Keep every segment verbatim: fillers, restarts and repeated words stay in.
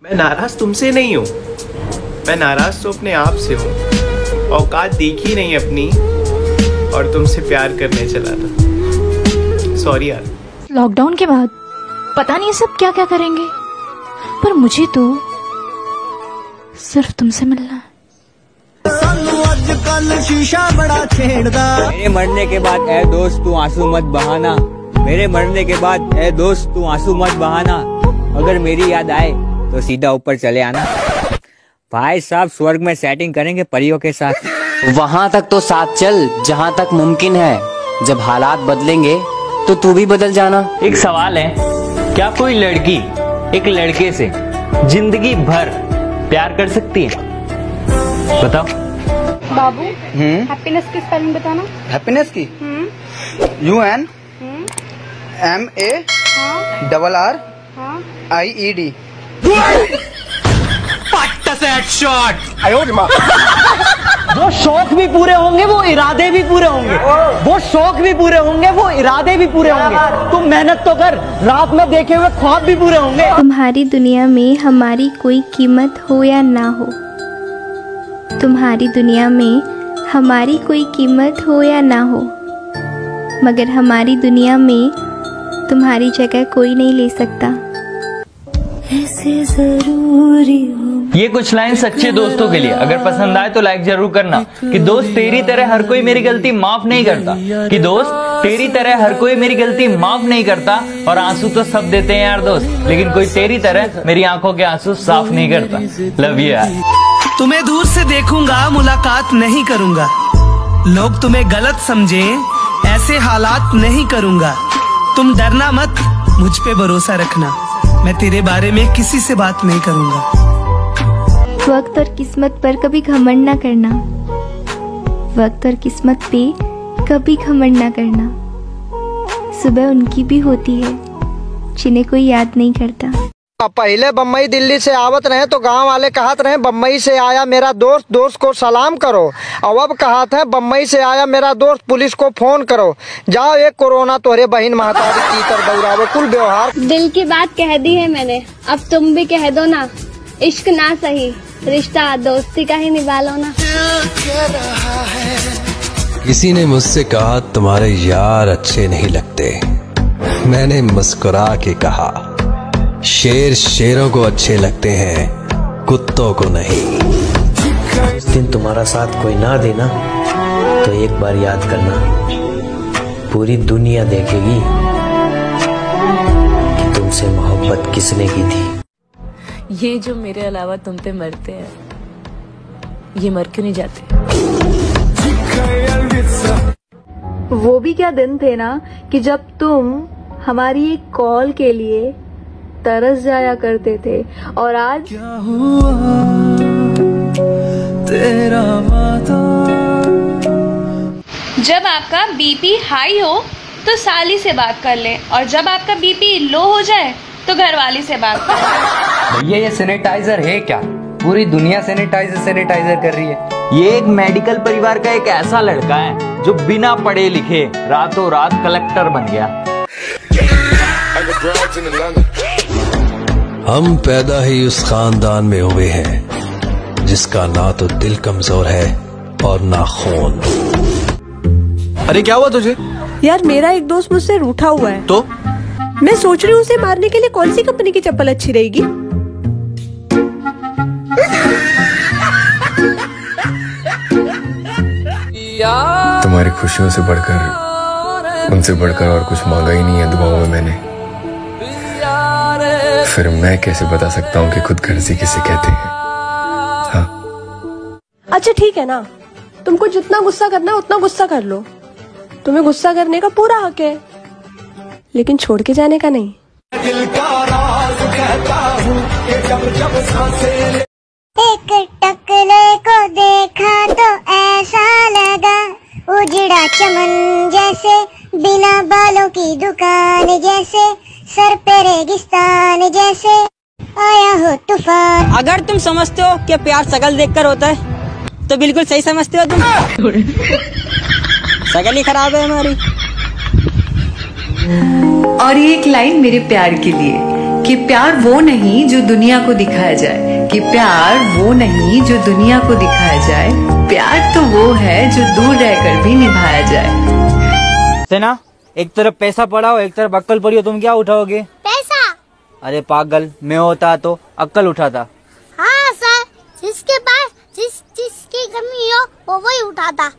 मैं नाराज तुमसे नहीं हूँ, मैं नाराज तो अपने आप से हूँ। औकात देखी नहीं अपनी और तुमसे प्यार करने चला था। सॉरी यार। लॉकडाउन के बाद पता नहीं सब क्या क्या करेंगे, पर मुझे तो सिर्फ तुमसे मिलना है। मेरे मरने के बाद ए दोस्त तू आंसू मत बहाना, मेरे मरने के बाद ए दोस्त तू आंसू मत बहाना, अगर मेरी याद आए तो सीधा ऊपर चले आना। भाई साहब स्वर्ग में सेटिंग करेंगे परियों के साथ। वहाँ तक तो साथ चल जहाँ तक मुमकिन है, जब हालात बदलेंगे तो तू भी बदल जाना। एक सवाल है, क्या कोई लड़की एक लड़के से जिंदगी भर प्यार कर सकती है? बताओ। बाबू, हैप्पीनेस की स्पेलिंग बताना। हैप्पीनेस की U N M A double R I E D. वो शौक भी पूरे होंगे, वो इरादे भी पूरे होंगे, वो शौक भी पूरे होंगे, वो इरादे भी पूरे होंगे। तुम मेहनत तो कर, रात में देखे हुए ख्वाब भी पूरे होंगे। तुम्हारी दुनिया में हमारी कोई कीमत हो या ना हो, तुम्हारी दुनिया में हमारी कोई कीमत हो या ना हो, मगर हमारी दुनिया में तुम्हारी जगह कोई नहीं ले सकता। ऐसे जरूरी हो। ये कुछ लाइन सच्चे दोस्तों के लिए, अगर पसंद आए तो लाइक जरूर करना। कि दोस्त तेरी तरह हर कोई मेरी गलती माफ नहीं करता, कि दोस्त तेरी तरह हर कोई मेरी गलती माफ नहीं करता, और आंसू तो सब देते हैं यार दोस्त, लेकिन कोई तेरी तरह मेरी आंखों के आंसू साफ नहीं करता। लव यू यार। तुम्हें दूर से देखूंगा, मुलाकात नहीं करूंगा, लोग तुम्हें गलत समझे ऐसे हालात नहीं करूंगा। तुम डरना मत, मुझ पे भरोसा रखना, मैं तेरे बारे में किसी से बात नहीं करूंगा। वक्त और किस्मत पर कभी घमंड ना करना, वक्त और किस्मत पे कभी घमंड ना करना। सुबह उनकी भी होती है जिन्हें कोई याद नहीं करता। पहले बम्बई दिल्ली से आवत रहे तो गांव वाले कहत रहे बम्बई से आया मेरा दोस्त, दोस्त को सलाम करो। और अब कहत है बम्बई से आया मेरा दोस्त, पुलिस को फोन करो। जाओ एक कोरोना तोहरे बहन महतारी की तर दौड़ावो। कुल व्यवहार दिल की बात कह दी है मैंने, अब तुम भी कह दो ना। इश्क ना सही, रिश्ता दोस्ती का ही निभा लो ना। किसी ने मुझसे कहा तुम्हारे यार अच्छे नहीं लगते, मैंने मुस्कुरा के कहा शेर शेरों को अच्छे लगते हैं, कुत्तों को नहीं। उस दिन तुम्हारा साथ कोई ना देना तो एक बार याद करना, पूरी दुनिया देखेगी कि तुमसे मोहब्बत किसने की थी। ये जो मेरे अलावा तुम पे मरते हैं, ये मर क्यों नहीं जाते? वो भी क्या दिन थे ना कि जब तुम हमारी एक कॉल के लिए तरस जाया करते थे, और आज क्या हुआ तेरा वादा। जब आपका बीपी हाई हो तो साली से बात कर ले, और जब आपका बीपी लो हो जाए तो घरवाली से बात कर ले। भैया ये सैनिटाइजर है क्या? पूरी दुनिया सैनिटाइजर सैनिटाइजर कर रही है। ये एक मेडिकल परिवार का एक ऐसा लड़का है जो बिना पढ़े लिखे रातों रात कलेक्टर बन गया। हम पैदा ही उस खानदान में हुए हैं जिसका ना तो दिल कमजोर है और ना खून। अरे क्या हुआ तुझे? यार मेरा एक दोस्त मुझसे रूठा हुआ है, तो मैं सोच रही हूँ उसे मारने के लिए कौन सी कंपनी की चप्पल अच्छी रहेगी। तुम्हारी खुशियों से बढ़कर, उनसे बढ़कर और कुछ मांगा ही नहीं है दुआओं में मैंने। फिर मैं कैसे बता सकता हूँ कि खुद गर्जी किसे कहते हैं? हाँ अच्छा ठीक है ना, तुमको जितना गुस्सा करना है उतना गुस्सा कर लो, तुम्हें गुस्सा करने का पूरा हक है, लेकिन छोड़ के जाने का नहीं। दिल का राज कहता हूँ कि जब जब सांसें एक टकले को देखा तो ऐसा लगा उजड़ा चमन जैसे, बिना बालों की दुकान जैसे, सर पे रेगिस्तान जैसे, आया हो तूफान। अगर तुम समझते हो कि प्यार शकल देखकर होता है तो बिल्कुल सही समझते हो तुम। शकल ही खराब है हमारी। और ये एक लाइन मेरे प्यार के लिए कि प्यार वो नहीं जो दुनिया को दिखाया जाए, कि प्यार वो नहीं जो दुनिया को दिखाया जाए, प्यार तो वो है जो दूर रहकर भी निभाया जाए। सेना, एक तरफ पैसा पड़ा हो, एक तरफ अक्कल पड़ी हो, तुम क्या उठाओगे? पैसा। अरे पागल, मैं होता तो अक्कल उठाता। हाँ सर, जिसके पास जिस जिसकी कमी हो वो वही उठाता।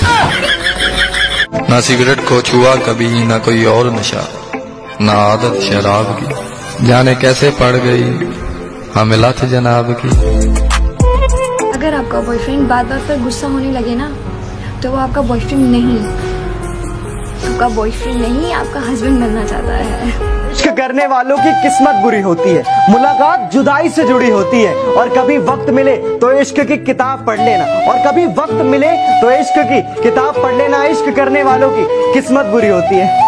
ना सिगरेट को छुआ कभी, ना कोई और नशा, ना आदत शराब की, जाने कैसे पड़ गई हमें लत जनाब की। अगर आपका बॉयफ्रेंड बार बार फिर गुस्सा होने लगे ना, तो वो आपका बॉयफ्रेंड नहीं, आपका बॉयफ्रेंड नहीं, आपका हस्बैंड बनना चाहता है। इश्क करने वालों की किस्मत बुरी होती है, मुलाकात जुदाई से जुड़ी होती है, और कभी वक्त मिले तो इश्क की किताब पढ़ लेना, और कभी वक्त मिले तो इश्क की किताब पढ़ लेना। इश्क करने वालों की किस्मत बुरी होती है।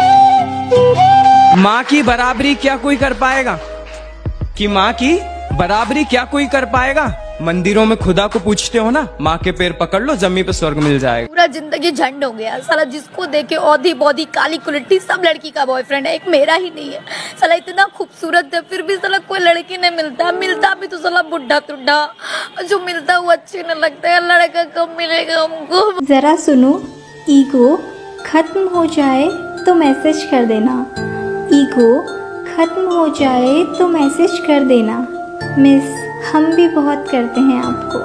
माँ की बराबरी क्या कोई कर पाएगा, कि माँ की बराबरी क्या कोई कर पाएगा। मंदिरों में खुदा को पूछते हो ना, माँ के पैर पकड़ लो, जमीन पे स्वर्ग मिल जाएगा। पूरा जिंदगी झंड हो गया साला, जिसको देखे औधी बौधी काली कुलट्टी सब लड़की का बॉयफ्रेंड है, एक मेरा ही नहीं है। साला इतना खूबसूरत है फिर भी साला कोई लड़की नहीं मिलता, मिलता भी तो साला बुढ़ा तुड्ढा, जो मिलता वो अच्छे न लगता है। लड़का कब मिलेगा हमको? जरा सुनो, ईगो खत्म हो जाए तो मैसेज कर देना, ईगो खत्म हो जाए तो मैसेज कर देना। मिस हम भी बहुत करते हैं आपको।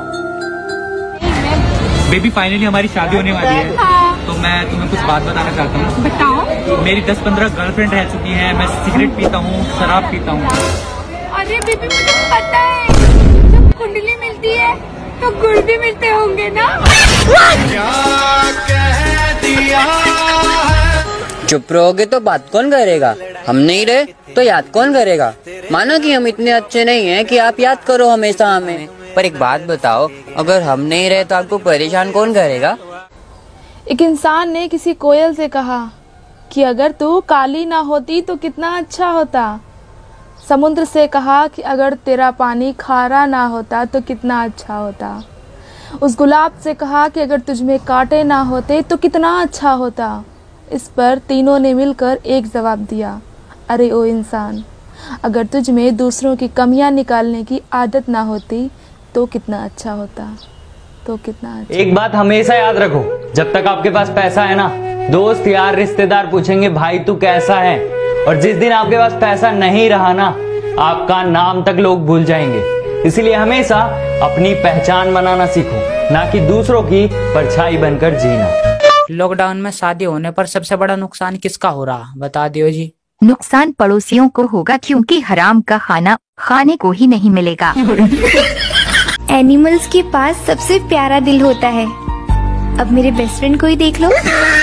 बेबी फाइनली हमारी शादी होने वाली है, तो मैं तुम्हें कुछ बात बताना चाहता हूँ। बताओ। मेरी दस पंद्रह गर्लफ्रेंड रह चुकी हैं, मैं सिगरेट पीता हूँ, शराब पीता हूँ। अरे बेबी मुझे पता है, जब कुंडली मिलती है तो गुड़ भी मिलते होंगे ना। क्या कह दिया? चुप रहोगे तो बात कौन करेगा? हम नहीं रहे तो याद कौन करेगा? मानो कि हम इतने अच्छे नहीं हैं कि आप याद करो हमेशा हमें, पर एक बात बताओ, अगर हम नहीं रहे तो आपको परेशान कौन करेगा? एक इंसान ने किसी कोयल से कहा कि अगर तू काली ना होती तो कितना अच्छा होता। समुद्र से कहा कि अगर तेरा पानी खारा ना होता तो कितना अच्छा होता। उस गुलाब से कहा कि अगर तुझमें कांटे ना होते तो कितना अच्छा होता। इस पर तीनों ने मिलकर एक जवाब दिया, अरे ओ इंसान, अगर तुझ में दूसरों की कमियां निकालने की आदत ना होती तो कितना अच्छा होता, तो कितना अच्छा। एक बात हमेशा याद रखो, जब तक आपके पास पैसा है ना, दोस्त यार रिश्तेदार पूछेंगे भाई तू कैसा है, और जिस दिन आपके पास पैसा नहीं रहा ना, आपका नाम तक लोग भूल जाएंगे। इसलिए हमेशा अपनी पहचान बनाना सीखो, ना कि दूसरों की परछाई बनकर जीना। लॉकडाउन में शादी होने पर सबसे बड़ा नुकसान किसका हो रहा, बता दियो जी। नुकसान पड़ोसियों को होगा, क्योंकि हराम का खाना खाने को ही नहीं मिलेगा। एनिमल्स के पास सबसे प्यारा दिल होता है। अब मेरे बेस्ट फ्रेंड को ही देख लो।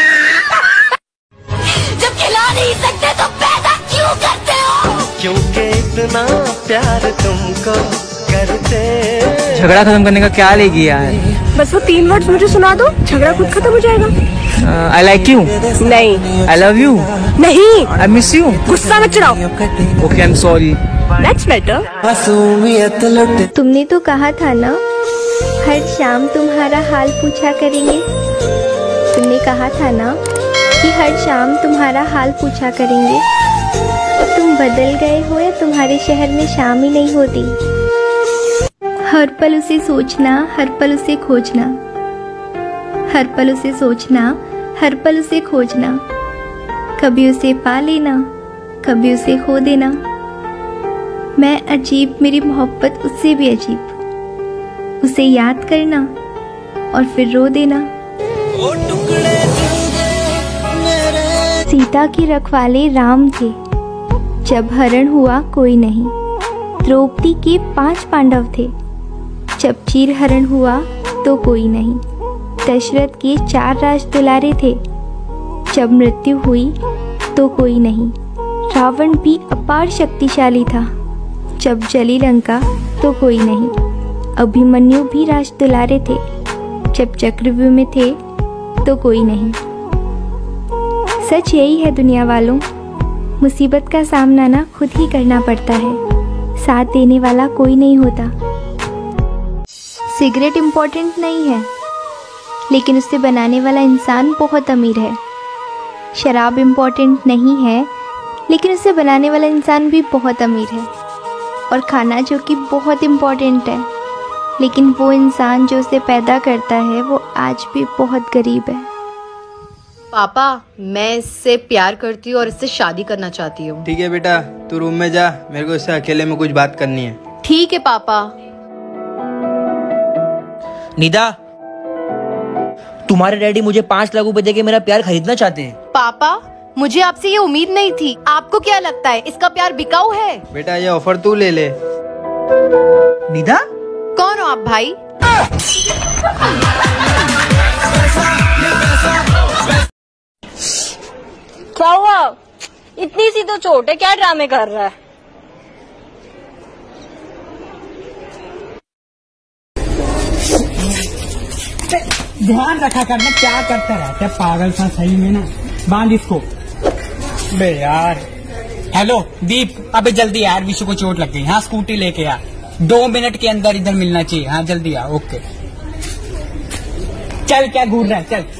जब खिला नहीं सकते तो पैदा क्यों करते हो? क्योंकि इतना प्यार तुमको करते। झगड़ा खत्म करने का क्या लेगी यार? बस वो तीन वर्ड्स मुझे सुना दो, झगड़ा खुद खत्म हो जाएगा। I like you. नहीं। I love you. नहीं। I miss you. गुस्सा मत चढ़ाओ। Okay, I am sorry. That's better। तुमने तो कहा था ना, हर शाम तुम्हारा हाल पूछा करेंगे। तुमने कहा था ना कि हर शाम तुम्हारा हाल पूछा करेंगे। तुम बदल गए हो या तुम्हारे शहर में शाम ही नहीं होती? हर पल उसे सोचना, हर पल उसे खोजना, हर पल उसे सोचना, हर पल उसे खोजना। कभी उसे पा लेना, कभी उसे खो देना। मैं अजीब, मेरी मोहब्बत उससे भी अजीब। उसे याद करना और फिर रो देना। सीता की रखवाले राम थे, जब हरण हुआ कोई नहीं। द्रौपदी के पांच पांडव थे, जब चीर हरण हुआ तो कोई नहीं। दशरथ के चार राज दुलारे थे, जब मृत्यु हुई तो कोई नहीं। रावण भी अपार शक्तिशाली था, जब जली लंका तो कोई नहीं। अभिमन्यु भी राज दुलारे थे, जब चक्रव्यूह में थे तो कोई नहीं। सच यही है दुनिया वालों, मुसीबत का सामना ना खुद ही करना पड़ता है, साथ देने वाला कोई नहीं होता। सिगरेट इम्पोर्टेंट नहीं है, लेकिन उसे बनाने वाला इंसान बहुत अमीर है। शराब इम्पोर्टेंट नहीं है, लेकिन उसे बनाने वाला इंसान भी बहुत अमीर है। और खाना जो कि बहुत इम्पोर्टेंट है, लेकिन वो इंसान जो उसे पैदा करता है वो आज भी बहुत गरीब है। पापा, मैं इससे प्यार करती हूँ और इससे शादी करना चाहती हूँ। ठीक है बेटा, तू रूम में जा, मेरे को इससे अकेले में कुछ बात करनी है। ठीक है पापा। निदा, तुम्हारे डैडी मुझे पाँच लाख रुपए देके मेरा प्यार खरीदना चाहते हैं। पापा, मुझे आपसे ये उम्मीद नहीं थी। आपको क्या लगता है इसका प्यार बिकाऊ है? बेटा ये ऑफर तू ले ले। निदा, कौन हो आप भाई? क्या हुआ? इतनी सी तो चोट है, क्या ड्रामे कर रहा है? ध्यान रखा करना, क्या करता रहता है पागल सा, सही में ना। बांध इसको। बे यार। हेलो दीप, अबे जल्दी यार, विशु को चोट लग गई। हाँ स्कूटी लेके आ, दो मिनट के अंदर इधर मिलना चाहिए। हाँ जल्दी आ। ओके चल, क्या घूर रहा है, चल।